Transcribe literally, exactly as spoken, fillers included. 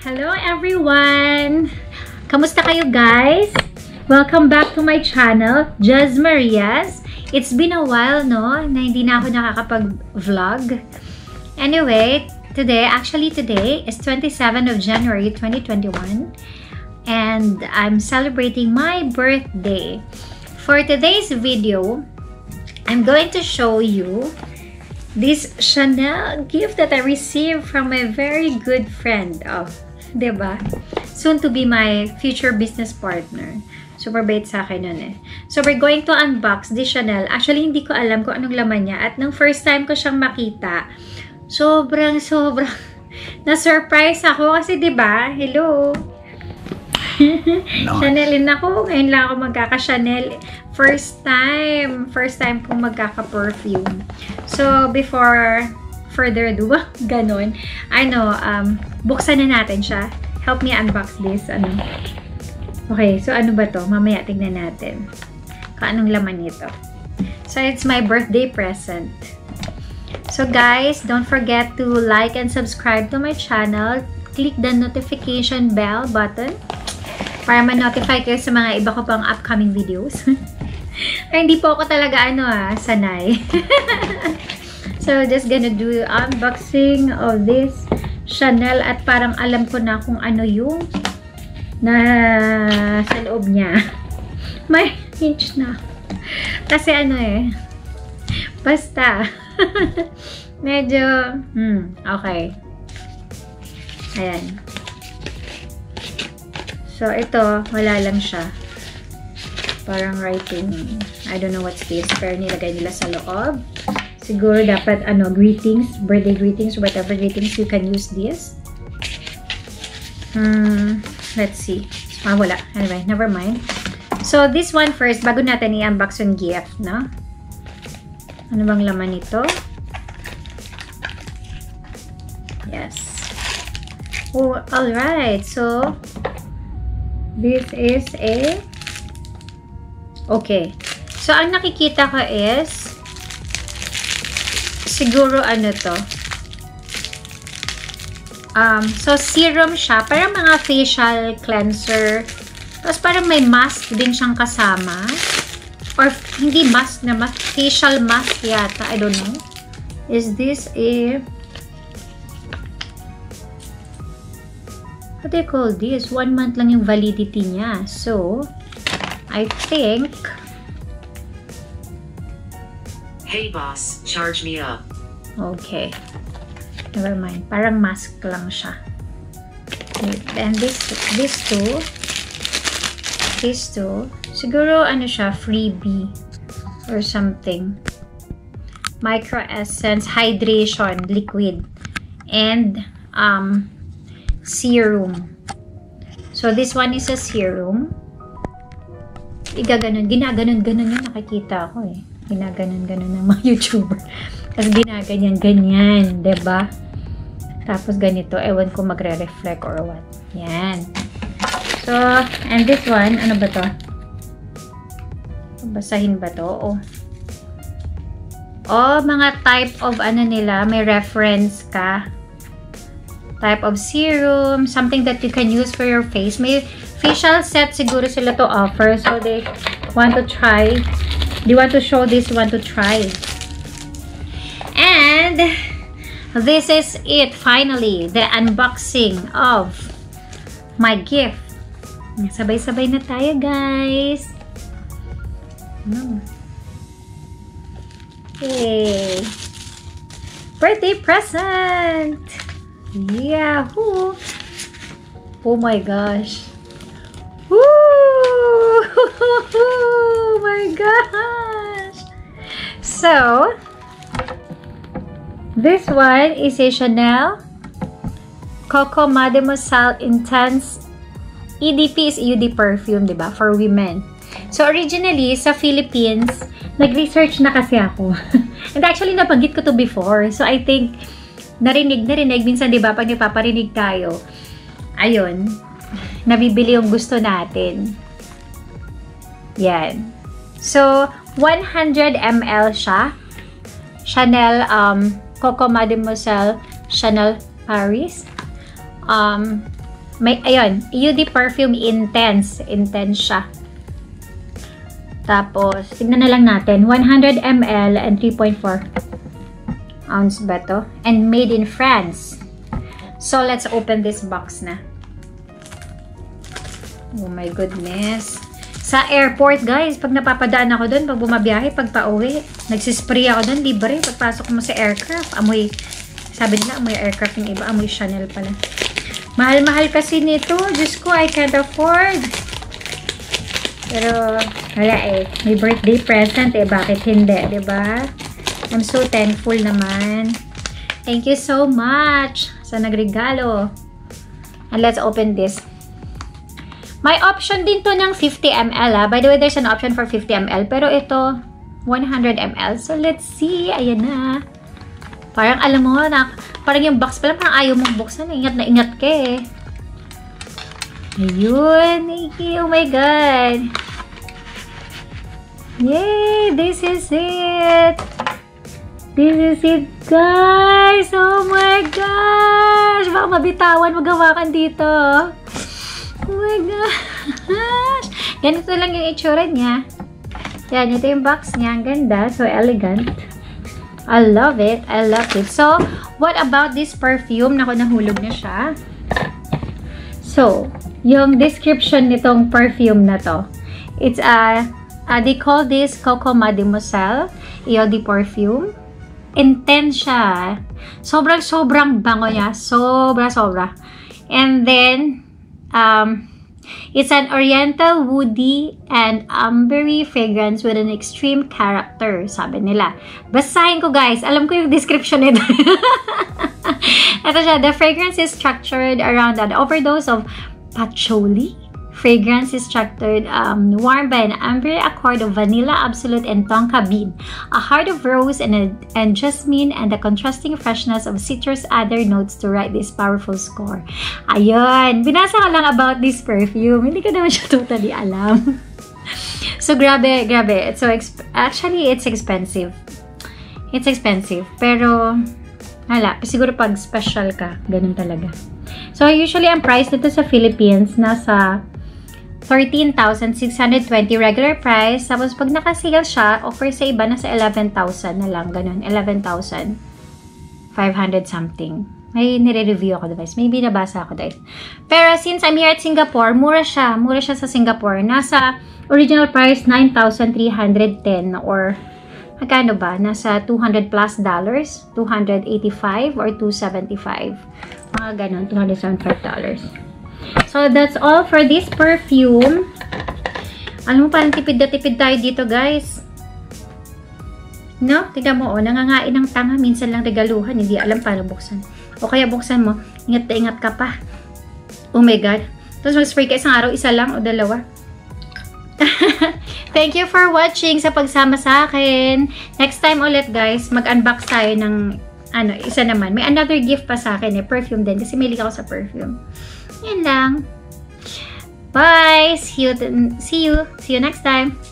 Hello everyone! Kamusta kayo guys? Welcome back to my channel, Jaz Marias. It's been a while no, na hindi na ako nakakapag-vlog. Anyway, today, actually today is twenty-seventh of January twenty twenty-one and I'm celebrating my birthday. For today's video, I'm going to show you this Chanel gift that I received from a very good friend of, diba? Soon to be my future business partner. Super bait sa akin nun eh. So we're going to unbox this Chanel. Actually, hindi ko alam kung anong laman niya. At nung first time ko siyang makita, sobrang, sobrang na-surprise ako. Kasi diba, hello? Chanelin ako. Ngayon lang ako magkaka-Chanel. First time. First time kong magkaka-perfume. So, before further ado, ganon. I know, um, buksan na natin siya. Help me unbox this. Ano? Okay, so ano ba to? Mamaya tignan natin kung anong laman nito. So, it's my birthday present. So, guys, don't forget to like and subscribe to my channel. Click the notification bell button para ma-notify kayo sa mga iba ko pang upcoming videos. Ay, hindi po ako talaga ano ah, sanay. So, just gonna do unboxing of this Chanel at parang alam ko na kung ano yung na sa loob niya. May hinge na. Kasi ano eh, basta. Medyo, hmm, okay. Ayan. So, ito, wala lang siya. Parang writing, I don't know what's this, pero nilagay nila sa loob. Siguro dapat, ano, greetings, birthday greetings, whatever greetings, you can use this. Hmm, let's see. Ah, wala. Anyway, never mind. So, this one first, bago natin i-unbox yung gift, no? Ano bang laman nito? Yes. Oh, alright. So, this is a okay. So, ang nakikita ko is siguro ano to. Um, so, serum siya. Parang mga facial cleanser. Tapos, parang may mask din siyang kasama. Or, hindi mask na mask. Facial mask yata. I don't know. Is this a what do you call this? One month lang yung validity niya. So, I think hey boss, charge me up. Okay. Never mind. Parang mask lang siya. And this, this two, these two, siguro ano siya, freebie or something. Micro Essence Hydration Liquid and um, serum. So, this one is a serum. Igaganon, ginaganon-ganon yung nakikita ko eh. Ginaganon-ganon ng mga YouTuber. Tapos ginaganyan-ganyan, diba? Tapos ganito, ewan ko magre-reflect or what. Yan. So, and this one, ano ba to? Basahin ba to? Oh. Oh, mga type of ano nila, may reference ka. Type of serum, something that you can use for your face. May facial set siguro sila to offer. So, they want to try. They want to show this one to try. And, this is it, finally. The unboxing of my gift. Sabay-sabay na tayo, guys. Hmm. Yay! Birthday present! Yahoo! Oh my gosh! Woo! Oh my gosh! So, this one is a Chanel COCO Mademoiselle Intense E D P is Eau De Parfum, diba? For women. So, originally, sa Philippines, nag-research na kasi ako. And actually, nabanggit ko to before. So, I think, narinig, narinig. Minsan, diba, pag nagpaparinig tayo, ayun, nabibili yung gusto natin. Yan. So, one hundred milliliters siya. Chanel, um, COCO Mademoiselle Chanel Paris. Um, May, ayun, Eau De Parfum Intense. Intense siya. Tapos, tignan na lang natin. one hundred milliliters and three point four ounce ba to? And made in France. So, let's open this box na. Oh my goodness. Sa airport, guys, pag napapadaan ako doon, pag bumabiyahe, pag pauwi, nagsispray ako doon, libre. Pagpasok mo sa aircraft, amoy, sabi nila, amoy aircraft yung iba, amoy Chanel pala. Mahal-mahal kasi nito. Diyos ko, I can't afford. Pero, wala eh. May birthday present eh. Bakit hindi? Diba? I'm so thankful naman. Thank you so much sa nagregalo. And let's open this. May option din to ng fifty milliliters. Ah. By the way, there's an option for fifty milliliters. Pero ito, one hundred milliliters. So, let's see. Ayan na. Parang alam mo, na, parang yung box pala, parang ayaw mong buksan. Ingat na ingat ka eh. Ayun. Oh my God. Yay! This is it. This is it, guys. Oh my gosh. Baka mabitawan, magawakan dito. Oh my gosh! Ganito lang yung itsura niya. Yan, ito yung box niya. Ang ganda. So elegant. I love it. I love it. So, what about this perfume? Naku, nahulog na siya. So, yung description nitong perfume na to. It's a, uh, they call this COCO Mademoiselle Eau De Parfum. Intense siya. Sobrang-sobrang bango niya. Sobra-sobra. And then, Um, it's an oriental, woody, and ambery fragrance with an extreme character, sabi nila. Basahin ko, guys. Alam ko yung description nito. Ito siya. The fragrance is structured around an overdose of patchouli. Fragrance is structured, um, warmed by an ambery accord of vanilla, absolute, and tonka bean. A heart of rose and, a, and jasmine, and the contrasting freshness of citrus other notes to write this powerful score. Ayun. Binasa ko lang about this perfume. Hindi ko naman siya totally alam. So, grabe, grabe. So, actually, it's expensive. It's expensive. Pero, hala, siguro pag special ka, ganun talaga. So, usually, ang price nito sa Philippines, nasa thirteen thousand six hundred twenty regular price. Tapos, pag nakasale siya, offer sa iba, nasa eleven thousand na lang. Ganun, eleven thousand five hundred something. May nire-review ako, guys. Maybe nabasa ako, guys. Pero, since I'm here at Singapore, mura siya. Mura siya sa Singapore. Nasa original price, nine thousand three hundred ten or magkano ba? Nasa two hundred plus dollars. two hundred eighty-five or two seventy-five. Mga ganun, two hundred seventy-five dollars. So, that's all for this perfume. Alam mo, parang tipid na tipid tayo dito, guys. No? Tignan mo, oh, nangangain ng tanga. Minsan lang regaluhan. Hindi alam paano buksan. O kaya buksan mo, ingat na ingat ka pa. Oh my God. Tapos mag-spray ka isang araw, isa lang o dalawa. Thank you for watching sa pagsama sa akin. Next time ulit, guys, mag-unbox tayo ng, ano, isa naman. May another gift pa sa akin, eh. Perfume din. Kasi mahilig ako sa perfume. Yan lang. Bye! See you, see you, see you next time.